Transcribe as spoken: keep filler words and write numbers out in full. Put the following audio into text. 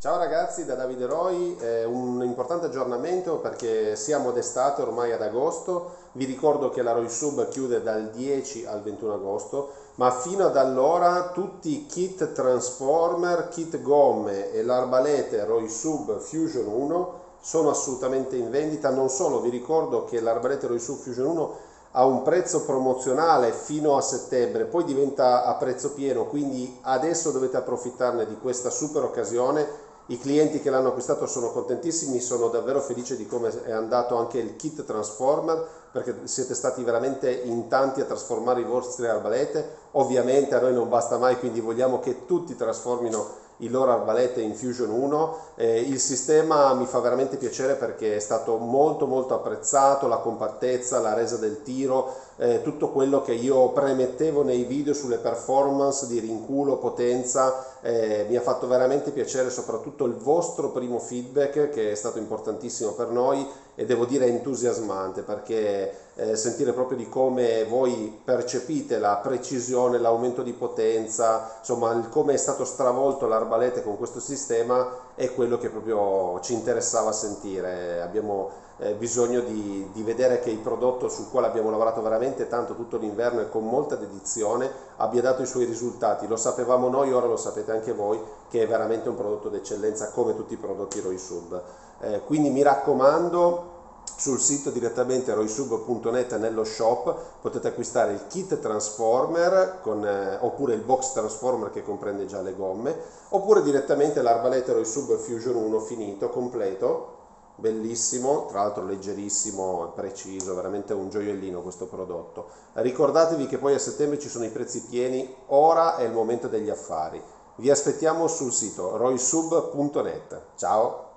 Ciao ragazzi, da Davide Roy, eh, un importante aggiornamento perché siamo d'estate ormai ad agosto. Vi ricordo che la Roy Sub chiude dal dieci al ventuno agosto, ma fino ad allora tutti i kit Transformer, kit gomme e l'arbalete Roy Sub Fusion uno sono assolutamente in vendita. Non solo, vi ricordo che l'arbalete Roy Sub Fusion uno ha un prezzo promozionale fino a settembre, poi diventa a prezzo pieno, quindi adesso dovete approfittarne di questa super occasione. I clienti che l'hanno acquistato sono contentissimi, sono davvero felice di come è andato anche il kit Transformer, perché siete stati veramente in tanti a trasformare i vostri arbalete. Ovviamente a noi non basta mai, quindi vogliamo che tutti trasformino il loro arbalete in Fusion uno. Eh, il sistema mi fa veramente piacere perché è stato molto molto apprezzato, la compattezza, la resa del tiro, eh, tutto quello che io premettevo nei video sulle performance di rinculo, potenza, eh, mi ha fatto veramente piacere, soprattutto il vostro primo feedback che è stato importantissimo per noi e devo dire entusiasmante, perché eh, sentire proprio di come voi percepite la precisione, l'aumento di potenza, insomma il come è stato stravolto l'arbalete con questo sistema è quello che proprio ci interessava sentire. Abbiamo eh, bisogno di, di vedere che il prodotto sul quale abbiamo lavorato veramente tanto tutto l'inverno e con molta dedizione abbia dato i suoi risultati. Lo sapevamo noi, ora lo sapete anche voi, che è veramente un prodotto d'eccellenza come tutti i prodotti Roy Sub. Eh, quindi mi raccomando, sul sito direttamente roysub punto net nello shop potete acquistare il kit Transformer con, eh, oppure il box Transformer che comprende già le gomme, oppure direttamente l'arbalete Roy Sub Fusion uno finito, completo, bellissimo, tra l'altro leggerissimo, preciso, veramente un gioiellino questo prodotto. Ricordatevi che poi a settembre ci sono i prezzi pieni, ora è il momento degli affari. Vi aspettiamo sul sito roysub punto net. Ciao!